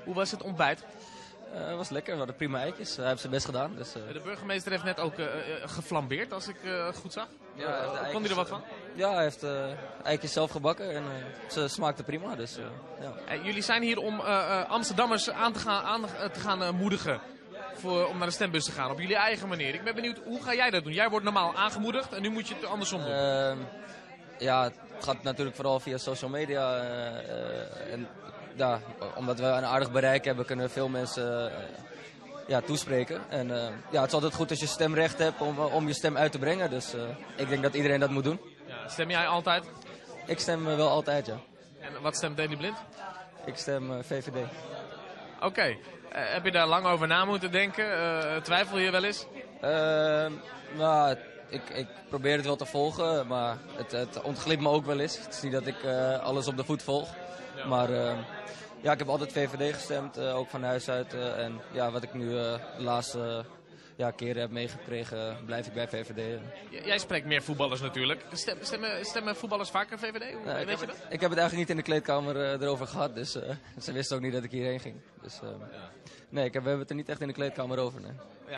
Hoe was het ontbijt? Was lekker, we hadden prima eitjes. Hij heeft zijn best gedaan. Dus, De burgemeester heeft net ook geflambeerd, als ik goed zag. ja, Kon hij er wat van? Ja, hij heeft eitjes zelf gebakken en ze smaakten prima. Dus, ja. Jullie zijn hier om Amsterdammers aan te gaan moedigen om naar de stembus te gaan, op jullie eigen manier. Ik ben benieuwd, hoe ga jij dat doen? Jij wordt normaal aangemoedigd en nu moet je het andersom doen. Ja, het gaat natuurlijk vooral via social media. En ja, omdat we een aardig bereik hebben, kunnen we veel mensen toespreken. En ja, het is altijd goed als je stemrecht hebt om je stem uit te brengen. Dus ik denk dat iedereen dat moet doen. Ja, stem jij altijd? Ik stem wel altijd, ja. En wat stemt Daley Blind? Ik stem VVD. Oké. Heb je daar lang over na moeten denken? Twijfel je wel eens? Nou, ik probeer het wel te volgen, maar het ontglipt me ook wel eens. Het is niet dat ik alles op de voet volg. Ja. Maar ja, ik heb altijd VVD gestemd, ook van huis uit. En ja, wat ik nu de laatste keren heb meegekregen, blijf ik bij VVD. Jij spreekt meer voetballers natuurlijk. Stemmen voetballers vaker VVD? Weet je dat? Ik heb het eigenlijk niet in de kleedkamer erover gehad, dus ze wisten ook niet dat ik hierheen ging. Dus, nee, we hebben het er niet echt in de kleedkamer over. Nee.